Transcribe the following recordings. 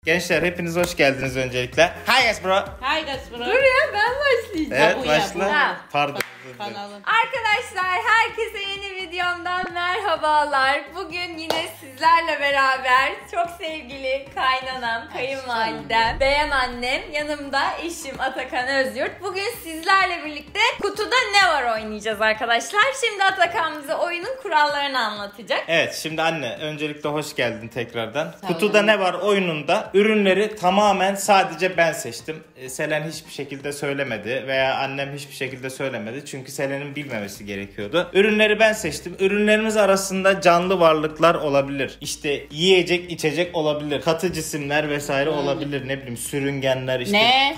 Gençler hepiniz hoş geldiniz öncelikle. Hi guys bro. Hi guys bro. Dur ya ben başlayacağım. Evet başla. Pardon. Kanalın. Arkadaşlar herkese yeni videomdan merhabalar. Bugün yine sizlerle beraber çok sevgili kaynanam, kayınvalidem, beyan annem, yanımda eşim Atakan Özyurt. Bugün sizlerle birlikte kutuda ne var oynayacağız arkadaşlar. Şimdi Atakan bize oyunun kurallarını anlatacak. Evet şimdi anne öncelikle hoş geldin tekrardan. Kutuda ne var oyununda ürünleri tamamen sadece ben seçtim. Selen hiçbir şekilde söylemedi veya annem hiçbir şekilde söylemedi. Çünkü Selen'in bilmemesi gerekiyordu. Ürünleri ben seçtim. Ürünlerimiz arasında canlı varlıklar olabilir. İşte yiyecek, içecek olabilir. Katı cisimler vesaire olabilir. Ne bileyim sürüngenler işte. Ne?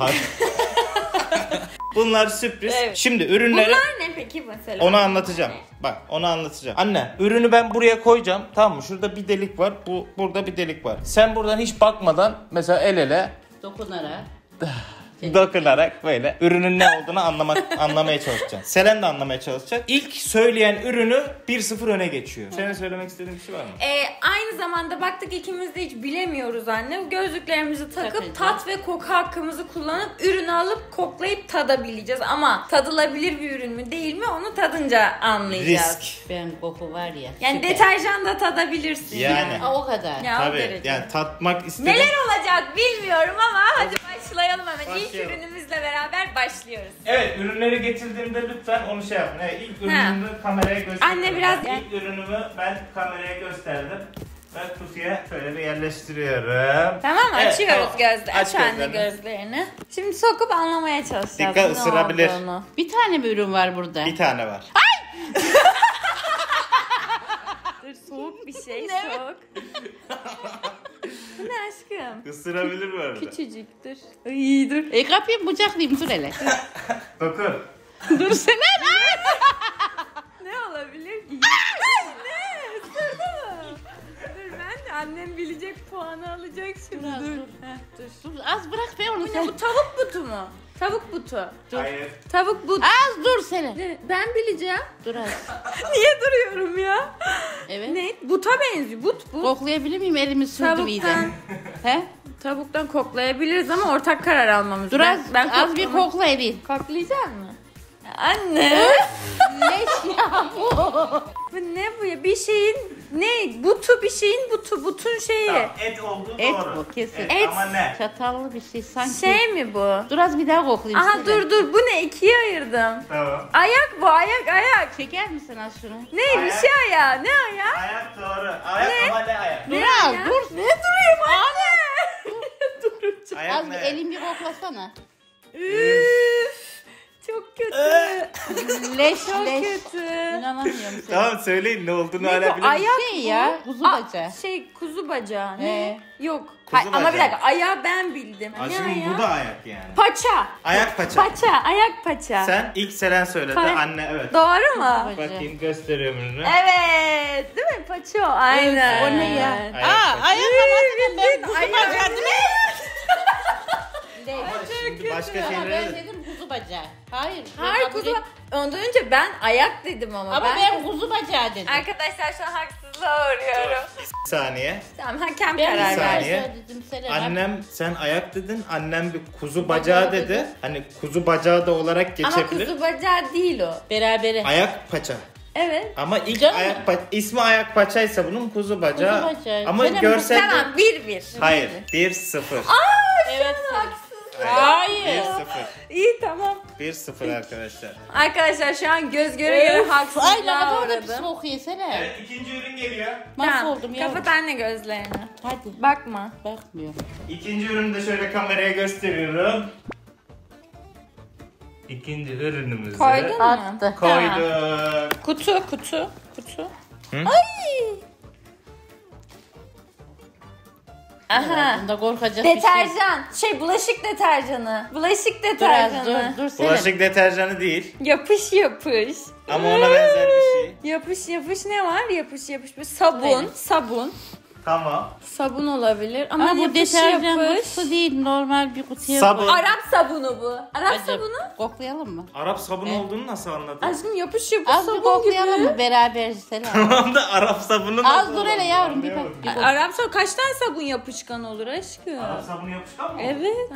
Bunlar sürpriz. Evet. Şimdi ürünleri... Bunlar ne peki mesela? Onu anlatacağım. Bak onu anlatacağım. Anne ürünü ben buraya koyacağım. Tamam mı? Şurada bir delik var. Burada bir delik var. Sen buradan hiç bakmadan mesela el ele dokunarak böyle ürünün ne olduğunu anlamaya çalışacaksın. Selen de anlamaya çalışacak. İlk söyleyen ürünü 1-0 öne geçiyor. Senin söylemek istediğin bir şey var mı? Aynı zamanda baktık ikimiz de hiç bilemiyoruz anne. Gözlüklerimizi takıp Takınca. tat ve koku hakkımızı kullanıp ürünü alıp koklayıp tadabileceğiz. Ama tadılabilir bir ürün mü değil mi onu tadınca anlayacağız. Risk. Ben koku var ya. Yani süper. deterjan da tadabilirsin. Yani. O kadar. Ya, o Tabii derece. yani tatmak istedim. Neler olacak bilmiyorum ama hadi başlayalım hemen. İlk Başlayalım. ürünümüzle beraber başlıyoruz. Evet ürünleri getirdiğimde lütfen onu şey yapın. Evet, ilk ürünümü kameraya gösterdim. Anne, biraz- İlk ürünümü ben kameraya gösterdim. Ve kutuya şöyle bir yerleştiriyorum. Tamam Evet, açıyoruz tamam. gözleri. Aç Aç anne gözlerini. gözlerini. Şimdi sokup anlamaya çalışacağız. Dikkat, ne ısırabilir. olduğunu. Bir tane mi ürün var burada? Bir tane var. Dur soğuk bir şey soğuk. Bu ne aşkım? Isırabilir bu arada. Küçücük dur. İyi dur. Kapıyı bıçaklayayım dur hele. Dokun. Dur sen Ne olabilir ki? Ay, ne? Isırdı mı? Dur ben de annem bilecek puanı alacak şimdi. Biraz dur. dur. Heh, dur. Dur az bırak be onu Bu ne sen. bu tavuk butu mu? Tavuk butu. Hayır. Tavuk butu. Az dur sen. Ne? Ben bileceğim. Dur az. Niye duruyorum ya? Evet. Ne? Buta benziyor. But. Koklayabilir miyim? Elimi sürdüm iyice. Tavuktan. He? Tavuktan koklayabiliriz ama ortak karar almamız. Dur az. Az bir koklama- kokla elin. Koklayacak mı? Anne. Leş ya bu. Bu ne bu ya? Bir şeyin ne? Butu bir şeyin butu. Butun şeyi. Tamam, et olduğu Et doğru. bu, kesin. Et, Et. ama ne? Çatallı bir şey sanki. Şey mi bu? Dur az bir daha koklayayım. Aha şöyle. dur. Bu ne? İkiye ayırdım. Tamam. Ayak bu. Ayak. Çeker misin az şunu? Ne? Bir Ayak. şey ayağı. Ne ayağı? Ayak doğru. Ayak ama ne ayak? Dur Ne az ayağı? dur. Ne durayım anne? Ayak Az bir ne? elin bir koklasana. Üf. Çok kötü. Leş Çok leş. kötü. İnanamıyorum sana. Tamam söyleyin ne olduğunu Ne hala bu? bilir misin? Ayak Şey bu. ya, kuzu Aa, bacağı. kuzu bacağı. Ne? Yok. Kuzu Ama bir bacağı. dakika ayağı ben bildim. Ne Aşkım ayağı? bu da ayak yani. Paça. Ayak paça. Paça. Ayak paça. Sen ilk Selen söyledi. Kay- Anne evet. Doğru mu? Kuzu Bakayım gösteriyorum ürünü. Evet. Değil mi? Paça o. Aynen. O ne ya? Ayak Aa, paça. ayak kapatın ben kuzu Ayak- bacağı dedim. Ama şimdi başka Ama şeylere ben de... dedim kuzu bacağı. Hayır. Hayır kabul kuzu. et- Ondan önce ben ayak dedim ama. Ama ben kuzu bacağı dedim. Arkadaşlar şu an haksızlığa uğruyorum. Bir saniye. Tamam hakem Ben karar Bir ver. saniye. dedim Selen. Annem sen ayak dedin. Annem bir kuzu bacağı dedi. Hani kuzu bacağı da olarak Ama geçebilir. kuzu bacağı değil o. Berabere. Ayak paça. Evet. Ama ilk Canım. ayak ismi ayak paçaysa bunun kuzu bacağı. Kuzu bacağı. Ama Senin görselde... Tamam 1-1. Hayır 1-0. Evet. Haksız. Hayır. 1-0. İyi tamam. 1-0 arkadaşlar. Arkadaşlar şu an göz göre göre Ay ne haksızlığa kadar da pis uğradım. kokuyor Selen. Evet ikinci ürün geliyor. Mahvoldum ya. Kapat anne gözlerini. Hadi. Bakma. Bakmıyorum. İkinci ürünü de şöyle kameraya gösteriyorum. İkinci ürünümüzü Koydun mu? Attı. koyduk. Kutu. Hı? Ay. Aha. Bunda korkacak bir şey. Deterjan. Bulaşık deterjanı. Bulaşık Dur az deterjanı. dur Selen. Bulaşık deterjanı değil. Yapış. Ama ona benzer bir şey. Yapış ne var? Yapış. Böyle sabun. Söyle. Sabun. Tamam. Sabun olabilir ama Ama bu yapış deterjan yapış. kutusu değil, normal bir kutuya Sabun. koy. Arap sabunu bu. Arap Acaba sabunu. koklayalım mı? Arap sabunu olduğunu nasıl anladın? Aşkım yapış yapış Az bir sabun koklayalım gibi. mı beraber Selen? Tamam da Arap sabunu Az nasıl dur hele olur? yavrum bir Anlayamadım. bak. Bir bak. Arap sabunu kaç tane sabun yapışkan olur aşkım? Arap sabunu yapışkan mı? Evet.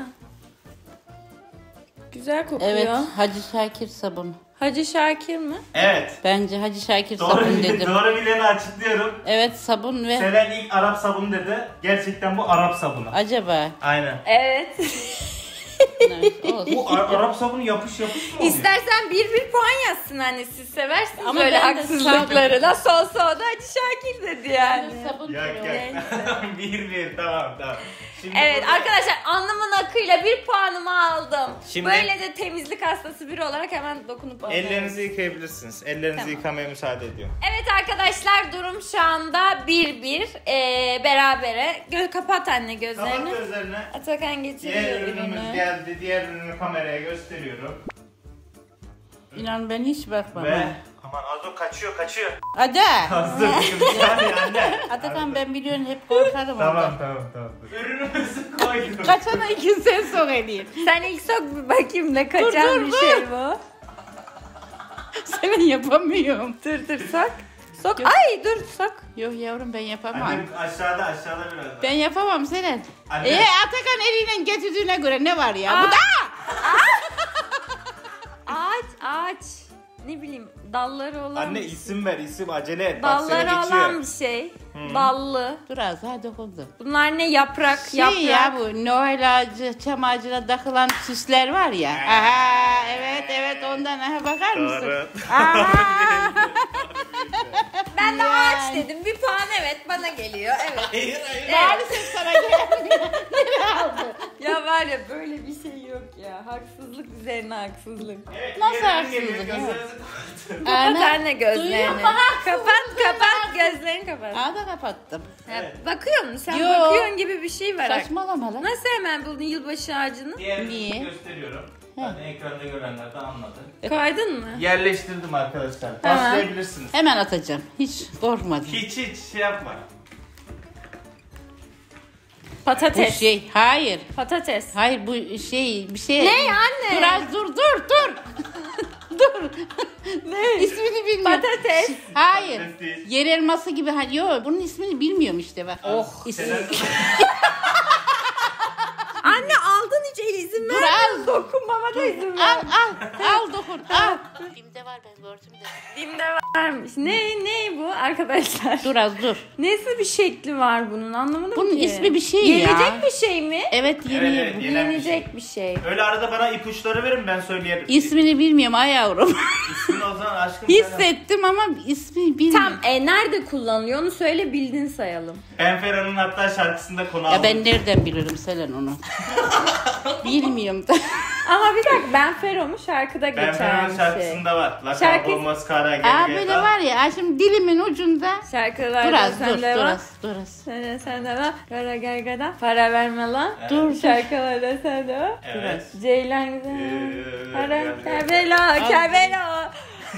Güzel kokuyor. Evet, Hacı Şakir sabun. Hacı Şakir mi? Evet. Bence Hacı Şakir Doğru, sabun dedim. doğru bileni açıklıyorum. Evet, sabun ve Selen ilk Arap sabunu dedi. Gerçekten bu Arap sabunu. acaba. Aynen. Evet. Olsun. Bu Arap sabunu yapış mı oluyor? İstersen bir puan yazsın anne. Siz seversiniz Ama böyle ben de haksızlıkları. Nasıl olsa o da Hacı Şakir dedi yani. Sabun Yok diyorum. yok. 1-1 tamam. Şimdi Evet burada- arkadaşlar alnımın akıyla bir puanımı aldım. Şimdi- Böyle de temizlik hastası biri olarak hemen dokunup alıyorum. Ellerinizi yıkayabilirsiniz. Ellerinizi Tamam. yıkamaya müsaade ediyorum. Evet arkadaşlar durum şu anda 1-1 berabere. Kapat anne gözlerini. Kapat gözlerini. Atakan getiriyor Diğer ürünümüz ürünü. geldi. Diğer ürünü kameraya gösteriyorum. İnan ben hiç bakmam. Ve aman Azo kaçıyor. Hadi. Hazır bir saniye anne. Atakan ben biliyorsun hep korkarım Tamam. ondan. Ürünümüzü koydum. Kaçana iki sen sok edeyim. Sen ilk sok bir bakayım ne kaçan Dur, bir dur. şey bu. Senin yapamıyorum. Dur sok. Sok. Ay dur sok. Yok yavrum ben yapamam. Annem aşağıda biraz daha. Ben yapamam Selen. Anne. Atakan eliyle getirdiğine göre ne var ya? Aa. Bu da. Ağaç. Ne bileyim dalları olan Anne bir şey. isim ver isim acele et. Bak Dalları seni olan geçiyor. bir şey. Dallı. Dur az hadi dokundu. Bunlar ne yaprak? Şey ya bu Noel ağacı, çam ağacına takılan süsler var ya. Aha evet ondan aha bakar mısın? Doğru. Aha. Ben de Yani. ağaç dedim. Bir puan evet bana geliyor. Evet. Hayır. Maalesef sana gelmiyor. Nereye aldı? Ya var ya böyle bir şey yok ya. Haksızlık üzerine haksızlık. Evet, Nasıl diğer ürün haksızlık, geliyor, evet. gözlerinizi kapatın. Kapat Ana, anne gözlerini. duyuyor mu? Haksızlık, Kapat gözlerini kapat. Aa da kapattım. Evet. Bakıyor musun? Sen Yo. bakıyorsun gibi bir şey var. Saçmalama lan. Nasıl hemen buldun yılbaşı ağacını? Diğer ürünü Niye? gösteriyorum. Hani ekranda görenler de anladı. Kaydın mı? Yerleştirdim arkadaşlar. Tamam. Başlayabilirsiniz. Hemen atacağım. Hiç korkmadım. Hiç şey yapma. Bu Patates. şey hayır. Patates. Hayır bu şey bir şey. Ne anne? Dur az dur. Dur. Ne? İsmini bilmiyorum. Patates. Hayır. Patates değil. Yer elması gibi hani yok bunun ismini bilmiyorum işte bak. Selen- Anne aldın hiç izin Dur ver. al. Dokunmama da izin ver. Al dokun al. Elimde var ben gördüm de. Dimde varmış. Ne bu arkadaşlar? Dur az dur. Nasıl bir şekli var bunun anlamadım Bunun ki. ismi bir şey ya. Yenecek bir şey mi? Evet yeni Evet, yerim. evet. Yenen bir şey. Yenecek bir şey. Öyle arada bana ipuçları verin ben söyleyelim. İsmini bilmiyorum ay yavrum. İsmini o zaman aşkım söyle. Hissettim ama ismini bilmiyorum. Tam nerede kullanılıyor onu söyle bildin sayalım. Ben Ferhan'ın hatta şarkısında konu aldım. Ya ben nereden bilirim Selen onu? Bilmiyorum da. Ama bir dakika Ben Fero'mu şarkıda Ben geçen Ferhan'ın bir şey. şarkısında var. La Şarkı- kavgamaz kara gel Aa böyle var ya şimdi dilimin ucunda. Şarkılarda Dur az sen dur de dur var. az dur az. Sen de var. Kara gergeden para verme lan. Dur. Şarkılarda sen de var. Evet. Ceylan güzel. Para gel- Kerbela Kerbela.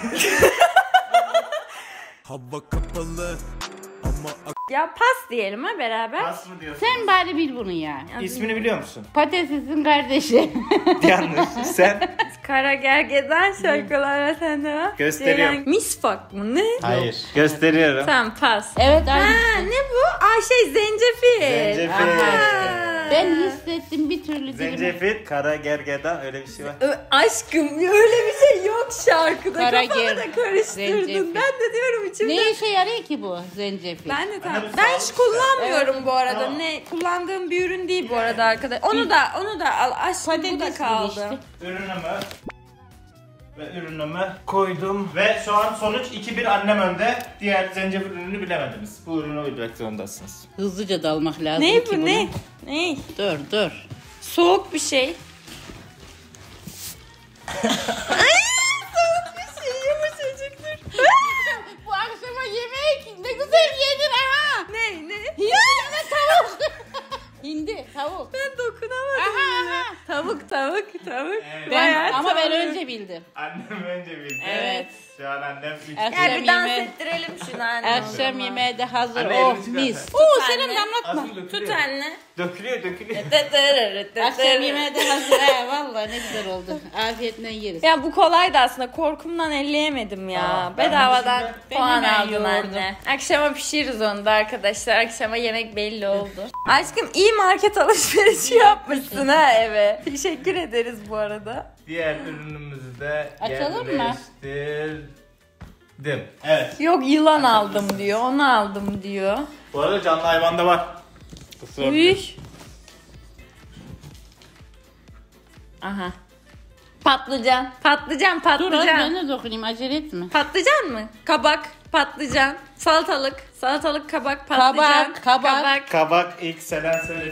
Hava kapalı ama Ya pas diyelim ha beraber. Pas mı diyorsun? Sen bari bil bunu ya. İsmini biliyor musun? Patatesin kardeşi. Yanlış. Sen? Kara gergeden şarkılarda sen de var. Gösteriyorum. Ceylan misfak mı ne? Hayır. Gösteriyorum. Tamam pas. Evet aynı. Ha ne bu? zencefil. Zencefil. Aa. Ben hissettim bir türlü dilimi. Zencefil, kara gergedan öyle bir şey var. Aşkım öyle bir şey yok şarkıda. Kara Kafamı ger- da karıştırdın. zencefil. Ben de diyorum içimde. Ne işe yarıyor ki bu zencefil? Ben de tamam. Anne bu Ben hiç sağlık kullanmıyorum bu arada. Tamam. Ne kullandığım bir ürün değil bu arada arkadaş. Onu da al. Aşkım bu da Patates kaldı. işte. Ürünümü koydum ve şu an sonuç 2-1 annem önde. Diğer zencefil ürününü bilemediniz. Bu ürünü bilmek zorundasınız. Hızlıca dalmak lazım Ne ki bu bunu. ne? Ne? Dur. Soğuk bir şey. Ay soğuk bir şey yumuşacıktır. Bu akşama yemek ne güzel yedin ha. ne? Yine tavuk. Hindi, tavuk. Ben dokunamadım. Aha. Tavuk. Evet. Ama ben önce bildim. Annem önce bildi. Evet. Şu an annem 3 Akşam Gel bir dans yemeği- ettirelim şunu anne. Akşam yemeği de hazır. Anne, Oh elini çıkar mis. sen. Oo Tut senin anne. damlatma. Asıl dökülüyor. Tut anne. Dökülüyor. Akşam yemeği de hazır. He vallahi ne güzel oldu. Afiyetle yeriz. Ya bu kolaydı aslında. Korkumdan elleyemedim ya. Tamam, ben Bedavadan bunu şimdi- puan Ben hemen aldım yoğurdum. anne. Akşama pişiririz onu da arkadaşlar. Akşama yemek belli oldu. Aşkım iyi market alışverişi yapmışsın ha eve. Teşekkür ederiz bu arada. Diğer ürünümüzü de Açalım mı? yerleştirdim. Evet. Yok yılan aldım diyor. Onu aldım diyor. Bu arada canlı hayvan da var. Uyuş. Aha. Patlıcan. Dur az ben de dokunayım acele etme. Patlıcan mı? Kabak, patlıcan, salatalık, kabak, patlıcan, Kabak. Kabak ilk Selen söyledi.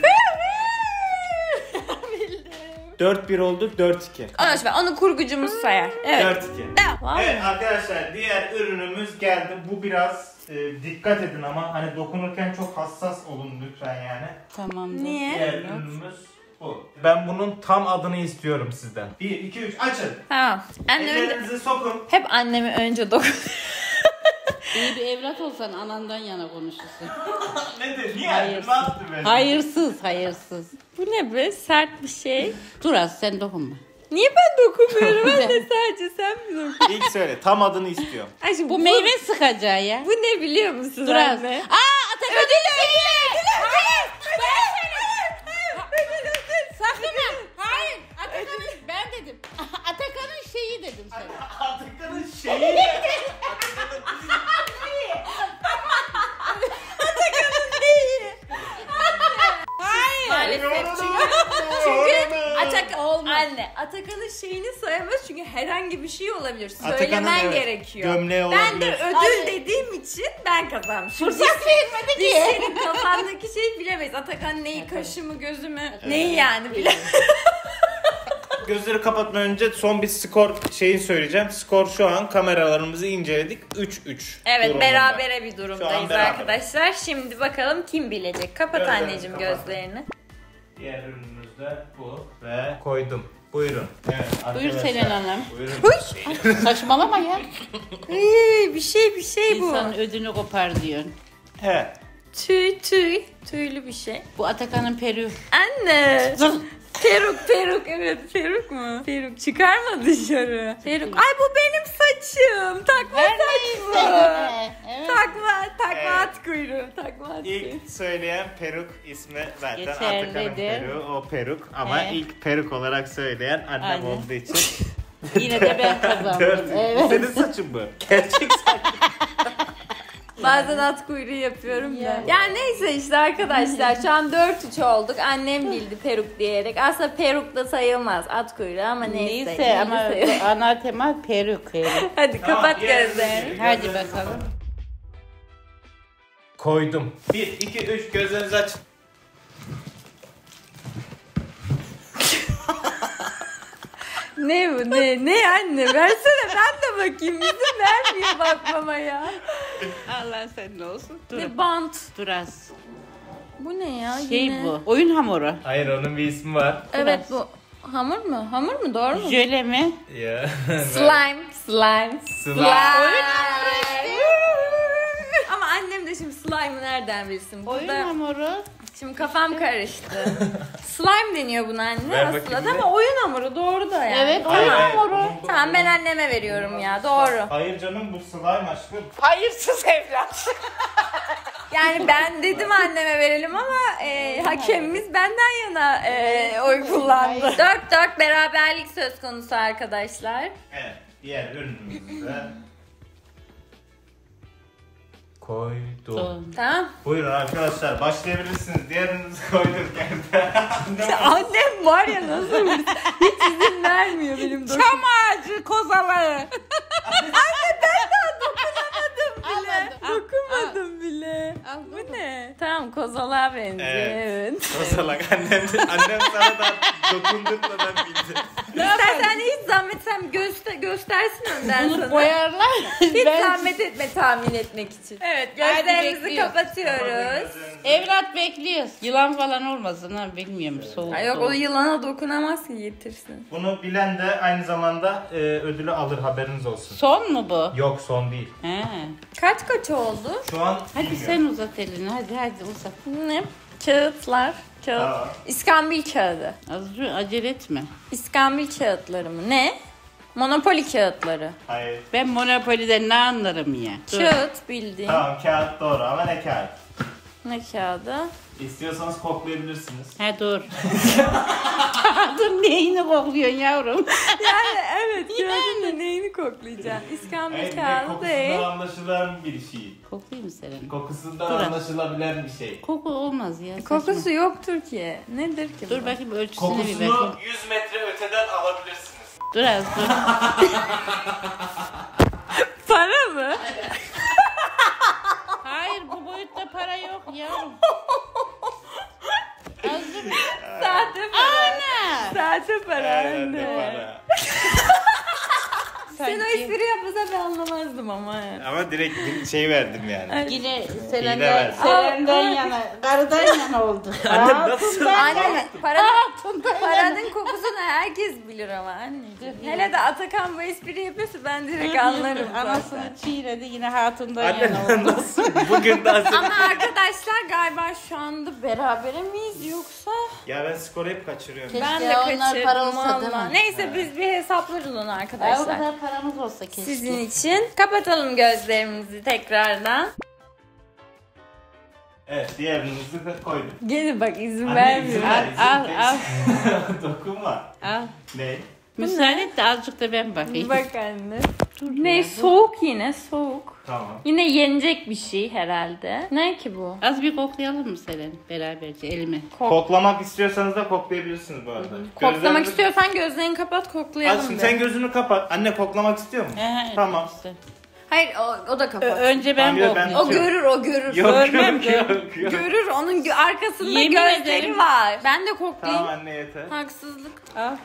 4-1 oldu 4-2. Onu kurgucumuz sayar. Evet. 4-2. Devam. Evet arkadaşlar diğer ürünümüz geldi. Bu biraz dikkat edin ama hani dokunurken çok hassas olun lütfen yani. Tamamdır. Niye? Diğer ürünümüz bu. Ben bunun tam adını istiyorum sizden. 1, 2, 3 açın. Tamam. Anne önce... Ellerinizi sokun. Hep annemi önce dokun. İyi bir evlat olsan anandan yana konuşursun. Nedir? Niye? Hayırsız. Ne yaptı ben? Hayırsız. Bu ne be? Sert bir şey. Dur az sen dokunma. Niye ben dokunmuyorum? Anne sadece sen mi dokunuyorsun? İlk söyle tam adını istiyorum. Ay şimdi Bu meyve sıkacağı ya. Bu ne biliyor musun Dur az. anne? Atakan Hayır. Atakan'ın ben dedim. Atakan'ın şeyi dedim sana. Atakan'ın şeyi. Hayır. Maalesef çünkü anne Atakan'ın şeyini sayamaz çünkü herhangi bir şey olabilir. Söylemen evet, gerekiyor. gömleği Ben de olabilir. ödül Hayır. dediğim için ben kazanmışım. Fırsat verilmedi Biz ki. senin kafandaki şeyi bilemeyiz. Atakan neyi, kaşı mı, gözü mü? Neyi yani bilemeyiz. Gözleri kapatmadan önce son bir skor şeyi söyleyeceğim. Skor şu an kameralarımızı inceledik. 3-3. Evet durumunda. berabere bir Şu durumdayız an beraber. arkadaşlar. Şimdi bakalım kim bilecek. Kapat Gözlerini anneciğim kapat. gözlerini. Diğer ürünümüz de bu ve koydum. Buyurun. Evet, Buyur arkadaşlar. Selen Hanım. Buyurun. Saçmalama ya. Bir şey bu. İnsanın ödünü kopar diyorsun. Evet. Tüylü bir şey. Bu Atakan'ın perüğü. Anne. Peruk evet peruk mu? Peruk çıkarma dışarı. Peruk. Ay bu benim saçım. Takma saç bu. Evet. Takma Evet. at kuyruğu. Takma at kuyruğu. İlk söyleyen peruk ismi zaten Geçerlidir. Atakan'ın peruğu o peruk ama Evet. ilk peruk olarak söyleyen annem Aynen. olduğu için Yine de ben kazandım. 4. Evet. Senin saçın bu. Gerçek saç. Bazen at kuyruğu yapıyorum da. Ya. Yani neyse işte arkadaşlar şu an 4-3 olduk. Annem bildi peruk diyerek. Aslında peruk da sayılmaz at kuyruğu ama neyse. Neyse ama ana tema peruk. Hadi Tamam, kapat diğer gözlerini. ürünü- Hadi gözlerinizi bakalım. kapatın. Koydum. 1, 2, 3 gözlerinizi açın. Ne bu ne? Ne anne? Versene ben de bakayım. İzin vermiyor bakmama ya. Allah sen ne olsun. Dur. Ne bant. Dur az. Bu ne ya? Şey Yine. bu. Oyun hamuru. Hayır onun bir ismi var. Evet bu. Hamur mu? Hamur mu? Doğru mu? Jöle mi? Ya. Slime. Slime. Ama annem de şimdi slime'ı nereden bilsin? Oyun Burada hamuru. şimdi kafam karıştı. Slime deniyor buna anne Ver aslında bakayım ama oyun hamuru doğru da yani. Evet Hayır, oyun hayır, hamuru. onun bu- Tamam ben anneme veriyorum ya doğru. Hayır canım bu slime aşkım. Hayırsız evlat. Yani ben dedim anneme verelim ama hakemimiz benden yana oy kullandı. 4-4 beraberlik söz konusu arkadaşlar. Evet. Diğer ürünümüzü de koydum. Tamam. Buyurun arkadaşlar başlayabilirsiniz. Diğer ürünümüzü koydum. Annem var ya nasıl hiç izin vermiyor benim dokun. Çam ağacı kozaları. Anne ben daha dokunamadım bile. Al, al, Dokunmadım bile. Al, Bu ne? Tamam kozalağa benziyor Evet. evet. O salak annem sana da Dokundurmadan bildi. İstersen hiç zahmet sen göstersin önden Bunu sana. boyarlar. Hiç Ben- zahmet etme tahmin etmek için. Evet gözlerimizi bekliyoruz. kapatıyoruz. Evlat bekliyoruz. Yılan falan olmasın ha bilmiyorum soğuk. Ay yok o soğuk. yılana dokunamaz ki getirsin. Bunu bilen de aynı zamanda ödülü alır, haberiniz olsun. Son mu bu? Yok, son değil. He. Kaç oldu? Şu an Hadi bilmiyorum. sen uzat elini hadi uzat. Ne? Kağıtlar. Kağıt. Tamam. İskambil kağıdı. Azıcık acele etme. İskambil kağıtları mı? Ne? Monopoly kağıtları. Hayır. Ben Monopoly'den ne anlarım ya? Dur. Kağıt bildiğin. Tamam, kağıt doğru ama ne kağıt? Ne kağıdı? İstiyorsanız koklayabilirsiniz. He dur. Dur neyini kokluyorsun yavrum? Yani evet kağıdın da neyini koklayacaksın? İskambil Evet, kağıdı değil. kokusundan anlaşılan bir şey. Koklayayım mı senin? Kokusundan Dur. anlaşılabilen bir şey. Koku olmaz ya. saçma. Kokusu yoktur ki. Nedir ki bu? Dur bakayım ölçüsüne bir bakayım. Kokusunu 100 metre öteden alabilirsiniz. Dur az dur. Para mı? Hayır bu boyutta para yok yavrum. Az dur. Sahte para. Ana. Sahte para anne. Evet, para. Sen o espri yapmasa ben anlamazdım ama. Ama direkt şey verdim yani. Yine Hile Selen'den, versin. Selen'den yana, karıdan yana oldu. Anne nasıl? Anne paranın Altından yana. paranın kokusunu herkes bilir ama anneciğim. Hele de Atakan bu espri yapıyorsa ben direkt anlarım zaten. Anasını çiğnedi yine hatundan Anne yana oldu. nasıl? Bugün daha Ama arkadaşlar galiba şu anda berabere miyiz yoksa? Ya ben skoru hep kaçırıyorum. Keşke Ben de onlar kaçırdım para olsa değil valla. mi? Neyse biz bir hesaplarız onu Ay, o arkadaşlar. kadar paramız olsa keşke. Sizin için. Kapatalım gözlerimizi tekrardan. Evet, diğerinizi koydum. Gene bak izin Anne, vermiyorum. izin Al, ver, al, izin. Dokunma. Al. Ne? Müsaade et de azıcık da ben bakayım. Bak anne. Dur Ne ya, dur. soğuk yine soğuk. Tamam. Yine yenecek bir şey herhalde. Ne ki bu? Az bir koklayalım mı Selen beraberce elime? Koklamak istiyorsanız da koklayabilirsiniz bu arada. Koklamak Gözlerini- istiyorsan gözlerini kapat koklayalım. Al şimdi de. sen gözünü kapat. Anne koklamak istiyor mu? He, Tamam. işte. Hayır o da kapat. Önce ben Tamam, ya ben- koklayayım. O görür o görür. Yok Görmem, yok yok yok. Görür onun arkasında Yemin gözleri ederim. var. Ben de koklayayım. Tamam anne yeter. Haksızlık. Al.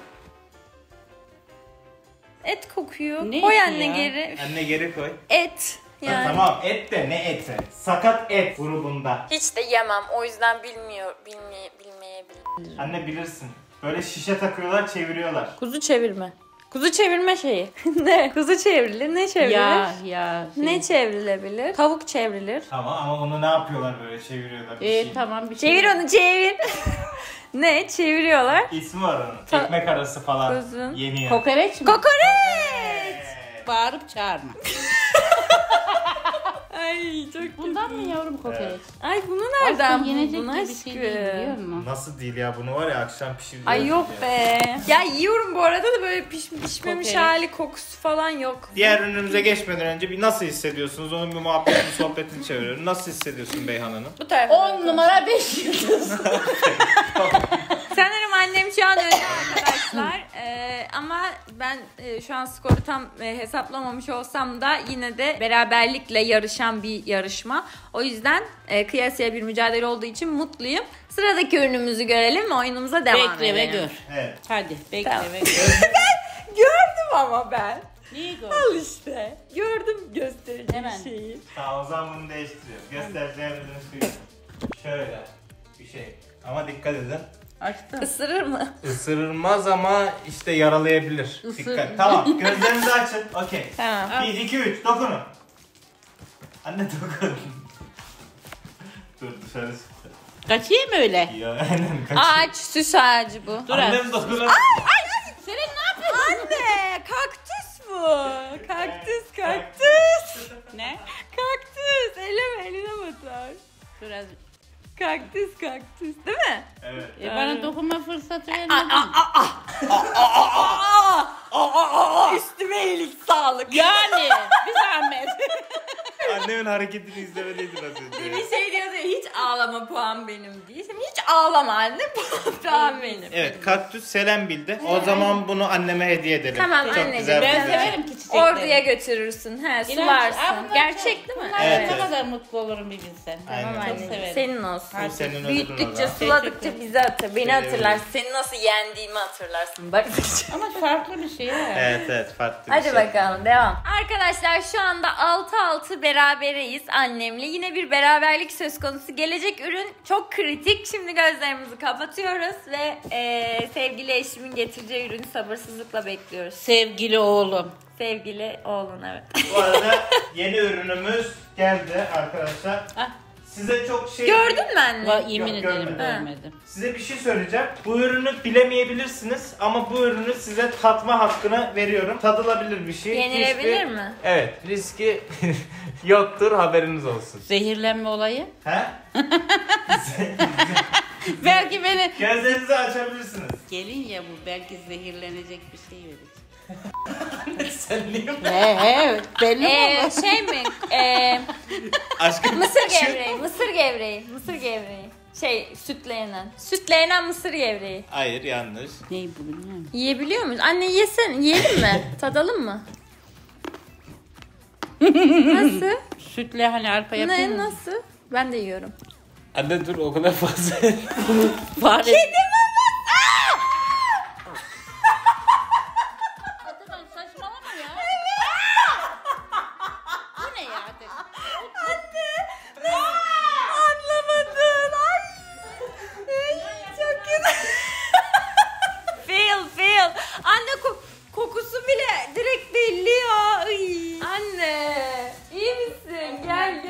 Et kokuyor. Ne Koy eti anne ya? geri. Anne geri koy. Et. Ha, Yani. tamam et de ne eti? Sakat et grubunda. Hiç de yemem. O yüzden bilmeyebilirim. Anne bilirsin. Böyle şişe takıyorlar, çeviriyorlar. Kuzu çevirme. Kuzu çevirme şeyi. Ne? Kuzu çevrilir. Ne çevrilir? Ya. Şey. Ne çevrilebilir? Tavuk çevrilir. Tamam ama onu ne yapıyorlar böyle çeviriyorlar bir şey. Tamam bir şey. Çevir onu çevir. Ne? Çeviriyorlar. İsmi var onun. Ekmek arası falan Uzun. yeniyor. Kokoreç mi? Kokoreç. Bağırıp çağırma. Ay çok Bundan mı yavrum kokoreç? Ay bunu nereden Aslında yenecek buldun de bir şey değil biliyor aşkım? musun? Nasıl değil ya, bunu var ya akşam pişiriyoruz. Ay yok ya. be. Ya yiyorum bu arada da böyle pişmemiş Kokoreç. hali kokusu falan yok. Diğer ürünümüze geçmeden önce bir nasıl hissediyorsunuz? Onun bir muhabbetini, sohbetini çeviriyorum. Nasıl hissediyorsun Beyhan Hanım? Bu tarafa. 10 numara 5 yıldız. Sanırım annem şu an önde arkadaşlar. Ama ben şu an skoru tam hesaplamamış olsam da yine de beraberlikle yarışan bir yarışma. O yüzden kıyasıya bir mücadele olduğu için mutluyum. Sıradaki ürünümüzü görelim ve oyunumuza devam Bekle ve edelim. gör. Evet. Hadi bekle Tamam. ve gör. Gördüm ama ben. Neyi gör? Al işte. Gördüm gösterici Hemen. şeyi. Tamam, o zaman bunu değiştiriyoruz. Göstereceğim ürünü şu. Şöyle bir şey. Ama dikkat edin. Açtım. Isırır mı? Isırılmaz ama işte yaralayabilir. Isır. Dikkat. Tamam, gözlerinizi açın. Okey. Tamam. 1, 2, 3 dokunun. Anne dokun. Dur dışarı çıktı. Kaçayım mı öyle? Ya aynen kaç. Ağaç, süs ağacı bu. Dur Annem dokunun. Senin ne yapıyorsun? Anne, kaktüs bu. Kaktüs. Ne? Kaktüs. Eline batar. Dur az. Kaktüs değil mi? Evet. Bana dokunma fırsatı vermedin. Üstüme iyilik sağlık. Yani bir zahmet. Annemin hareketini izlemeliydin az önce. Bir şey diyordu ya, hiç ağlama puan benim diye. Şimdi hiç ağlama anne puan benim. Evet, kaktüs Selen bildi. O zaman bunu anneme hediye edelim. Tamam Çok anneciğim, güzel Ben bir şey. severim ki çiçekleri. Orduya götürürsün. He, sularsın. Gerçek değil mi? Bunlar Evet, ne evet. kadar mutlu olurum bir bilsen. Aynen. Tamam Çok anneciğim, severim. senin olsun. Bu senin ödülün o Büyüttükçe, zaman. suladıkça bizi hatırlar. Beni Evet. hatırlarsın. Seni nasıl yendiğimi hatırlarsın. Bak. Ama farklı bir şey ha. Evet, farklı bir Hadi şey. bakalım devam. Arkadaşlar şu anda 6-6 berabereyiz annemle. Yine bir beraberlik söz konusu. Gelecek ürün çok kritik. Şimdi gözlerimizi kapatıyoruz ve sevgili eşimin getireceği ürünü sabırsızlıkla bekliyoruz. Sevgili oğlum. Sevgili oğlun, evet. Bu arada yeni ürünümüz geldi arkadaşlar. Ah. Size çok şey... Gördün mü anne? Yemin Yok, ederim görmedim. görmedim. Size bir şey söyleyeceğim. Bu ürünü bilemeyebilirsiniz ama bu ürünü size tatma hakkını veriyorum. Tadılabilir bir şey. Yenilebilir mi? Evet, riski yoktur, haberiniz olsun. Zehirlenme olayı. He? Belki beni... Gözlerinizi açabilirsiniz. Gelin ya bu belki zehirlenecek bir şey verecek. Sen niye He belli mi olur? Şey mi? Aşkım Mısır gevreği, mısır gevreği, mısır gevreği. Sütle yenen. Sütle yenen mısır gevreği. Hayır, yanlış. Ney bu bilmiyorum. Yiyebiliyor muyuz? Anne yiyelim mi? Tadalım mı? Nasıl? Sütle hani arpa yapıyor Ne, mu? nasıl? Ben de yiyorum. Anne dur, o kadar fazla. Fare. Kedi Atakan saçmalama ya. Bu ne ya? Anlamadın. Ay. Çok kötü. fail. Anne kokusu bile direkt belli ya. Ay. Anne. İyi misin? Gel.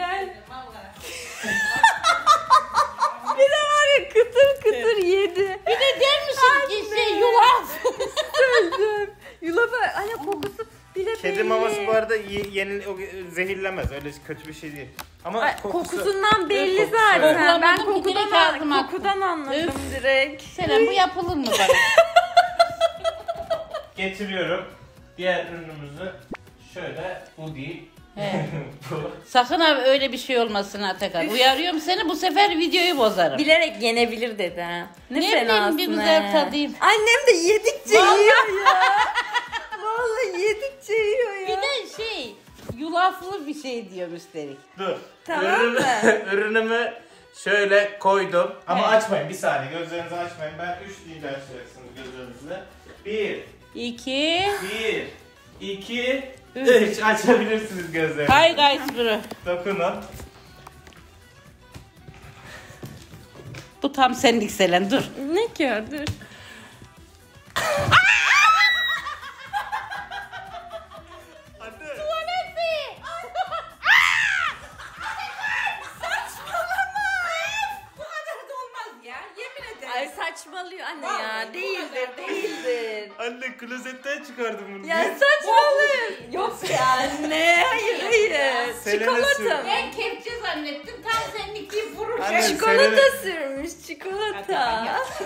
Bir de var ya kıtır yedi. Bir de der misin ki yulaf? Öldüm. Yulafa anne kokusu bile belli. Kedi maması bu arada zehirlemez. Öyle kötü bir şey değil. Ama Ay, kokusu... kokusundan belli Evet, zaten. Ben Koklamadım ki direkt ağzıma attım. kokudan anladım direkt. Selam bu yapılır mı bana? Getiriyorum. Diğer ürünümüzü şöyle, bu değil. He. Bu. Sakın abi öyle bir şey olmasın Atakan. Uyarıyorum seni, bu sefer videoyu bozarım. Bilerek yenebilir dedi ha. Ne bileyim, bir güzel tadayım. Annem de yedikçe yiyor ya. Vallahi yedikçe yiyor ya. Bir de yulaflı bir şey diyor üstelik. Dur. Tamam mı? Ürünümü şöyle koydum. Ama Evet. açmayın, bir saniye. Gözlerinizi açmayın. Ben 3 deyince açacaksınız gözlerinizi. 1, 2 2, 3. Açabilirsiniz gözlerinizi. Hi guys bro. Dokunun. Bu tam senlik Selen, dur. Ne ki o? Dur. Ay saçmalıyor anne ya. Değildir. Anne, klozetten çıkardım bunu. Ya saçmalıyor. Yok ya anne. Hayır. Selena Çikolata sür. mı? Ben kepçe zannettim, tam senlik değil vurur. Anne, Çikolata sürmüş. Çikolata.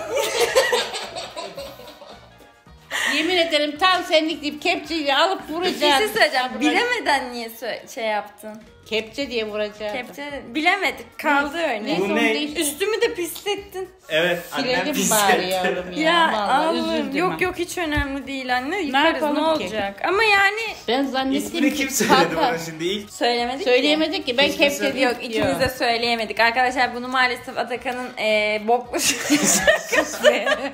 Yemin ederim tam senlik deyip kepçeyi alıp Bir vuracağım. şey söyleyeceğim. Bilemeden niye şey yaptın? Kepçe diye vuracağım. Kepçe bilemedik. Kaldı öyle. Neyse Bu onu ne? değiş- Üstümü de pislettin. Evet, annem Silelim pis bari etti. yavrum ya. Ya Vallahi Allah'ım üzüldüm yok ha. yok hiç önemli değil anne. Yıkarız ne yapalım ki? olacak? Ama yani Ben zannettim İsmini ki kim söyledi kanka- bana şimdi ilk? söylemedik Söyleyemedik ki ben Hiçbir kepçe şey- diye Yok ikimiz de söyleyemedik. Arkadaşlar bunu maalesef Atakan'ın boklu şakası.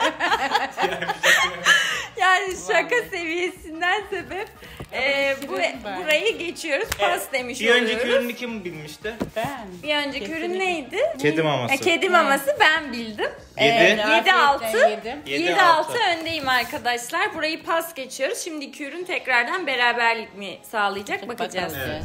Yani şaka seviyesinden sebep burayı geçiyoruz. Pas demiş Bir önceki oluyoruz. ürünü kim bilmişti? Ben. Bir önceki ürün Kesinlikle. neydi? Kedi maması. Kedi maması ben bildim. 7. 7-6. yedim. 7-6 öndeyim arkadaşlar. Burayı pas geçiyoruz. Şimdiki ürün tekrardan beraberlik mi sağlayacak bakacağız. Evet.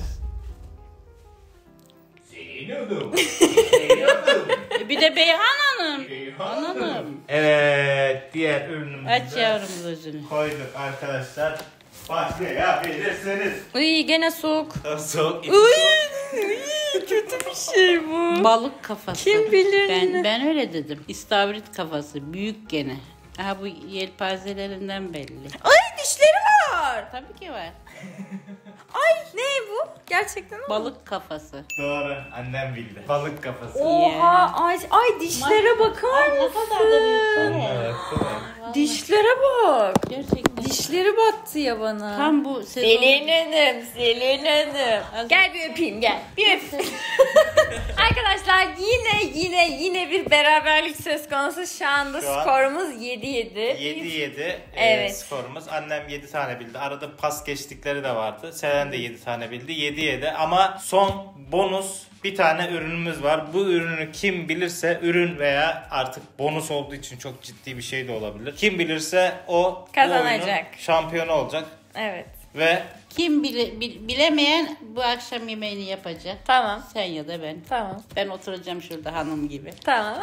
Bir de Beyhan Hanım. Hanım. Evet, diğer ürünümüzü Aç yavrum gözünü. koyduk arkadaşlar. Başlayabilirsiniz. Uy gene soğuk. Soğuk. Uy kötü bir şey bu. Balık kafası. Kim bilir Ben öyle dedim. İstavrit kafası. Büyük gene. Aha bu yelpazelerinden belli. Ay dişleri var. Tabii ki var. Ay ne bu? Gerçekten mi? Balık kafası. Doğru. Annem bildi. Balık kafası. Oha ay dişlere bakar Ne mısın? kadar da büyük. Evet, değil mi? Dişlere bak. Gerçekten. Dişleri battı ya bana. Tam bu sezon. Selin Hanım. Gel bir öpeyim gel. Bir öp. Arkadaşlar yine bir beraberlik söz konusu. Şu anda Şu an skorumuz 7-7. 7-7 Evet. skorumuz. Annem 7 tane bildi. Arada pas geçtikleri de vardı. Selen de 7 tane bildi. 7-7 ama son bonus bir tane ürünümüz var. Bu ürünü kim bilirse, ürün veya artık bonus olduğu için çok ciddi bir şey de olabilir. Kim bilirse o Kazanacak. bu oyunun şampiyonu olacak. Evet. Ve Kim bilemeyen bu akşam yemeğini yapacak. Tamam. Sen ya da ben. Tamam. Ben oturacağım şurada hanım gibi. Tamam.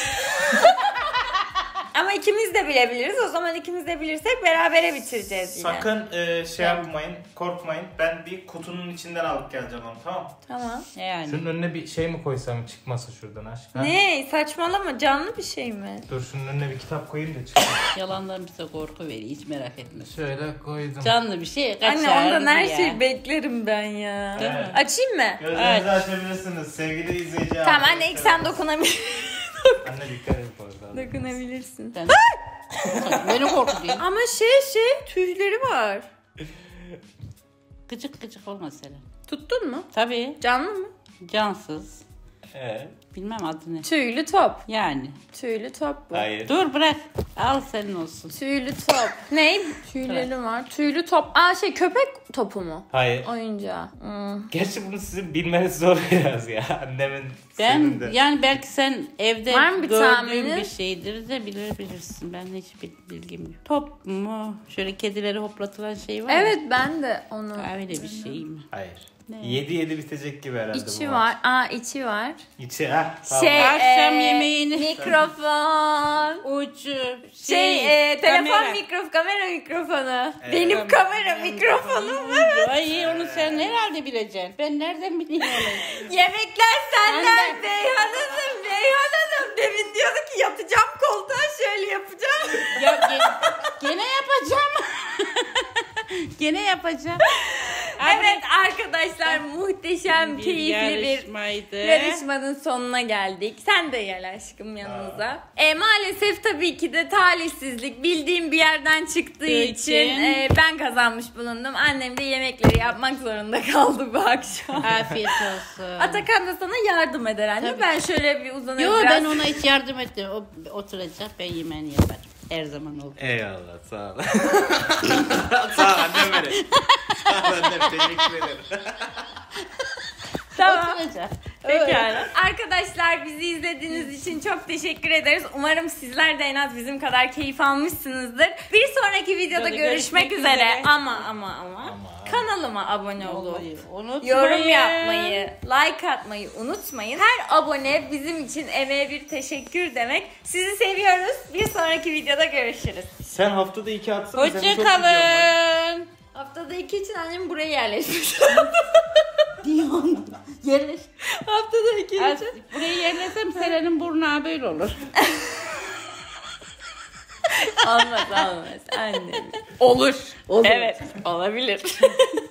Ama ikimiz de bilebiliriz. O zaman ikimiz de bilirsek berabere bitireceğiz yine. sakın şey yapmayın, korkmayın. Ben bir kutunun içinden alıp geleceğim onu, tamam mı? Tamam. Yani. Şunun önüne bir şey mi koysam çıkmasa şuradan aşk? Ne? Saçmalama. Canlı bir şey mi? Dur şunun önüne bir kitap koyayım da çıksın. Yalandan bize korku veriyor. Hiç merak etme. Şöyle koydum. Canlı bir şey kaçar. Anne ondan her ya. şeyi beklerim ben ya. Değil mi? Açayım mı? Gözlerinizi açabilirsiniz sevgili izleyici. Tamam anne ilk sen dokunabilirsin. Anne dikkat et bu arada. Dokunabilirsin. Ben... Beni korkutuyor. Ama tüyleri var. Gıcık gıcık olma Selen. Tuttun mu? Tabii. Canlı mı? Cansız. Evet. Bilmem adı ne. Tüylü top. Yani. Tüylü top bu. Hayır. Dur bırak. Al senin olsun. Tüylü top. Ne? Tüyleri var. Tüylü top. Köpek topu mu? Hayır. Oyuncağı. Gerçi bunu sizin bilmeniz zor biraz ya. Annemin Ben sevimde. yani belki sen evde Var mı bir gördüğün tahminin? bir şeydir de bilirsin. Ben hiç bilgim yok. Top mu? Şöyle kedileri hoplatılan şey var Evet ya. ben de onu. Öyle bir şey mi? Hayır. Ne? 7-7 bitecek gibi herhalde İçi bu var. maç. İçi var. İçi ha. Tamam. Akşam yemeğini- Mikrofon. Ucu. Telefon kamera mikrofonu. Benim kamera mikrofonum var. Ay onu sen herhalde bileceksin. Ben nereden bileyim onu? Yemekler senden Anne. Beyhan Hanım. Demin diyordu ki yatacağım koltuğa şöyle yapacağım. Ya gene yapacağım. Gene yapacağım. Evet arkadaşlar muhteşem keyifli bir yarışmaydı. yarışmanın sonuna geldik. Sen de gel aşkım yanımıza. Maalesef tabii ki de talihsizlik bildiğim bir yerden çıktığı için ben kazanmış bulundum. Annem de yemekleri yapmak zorunda kaldı bu akşam. Afiyet olsun. Atakan da sana yardım eder anne. Tabii. Ben şöyle bir uzanayım Yo biraz. ben ona hiç yardım ettim. O oturacak ben yemeğini yaparım. Her zaman oldu. Eyvallah sağ ol. Sağ ol annem benim. Sağ ol annem teşekkür ederim. Tamam. Oturacak. Pekala. Arkadaşlar bizi izlediğiniz için çok teşekkür ederiz. Umarım sizler de en az bizim kadar keyif almışsınızdır. Bir sonraki videoda görüşmek üzere. Ama kanalıma abone olup yorum yapmayı, like atmayı unutmayın. Her abone bizim için emeğe bir teşekkür demek. Sizi seviyoruz. Bir sonraki videoda görüşürüz. Sen haftada 2 atsana. senin çok Hoşça videon var. kalın. Haftada 2 için annem buraya yerleşmiş. Diyon. Yerleş. Haftada 2 için. Buraya yerleşsem Selen'in burnu böyle olur. Olmaz annem. Olur. Evet olabilir.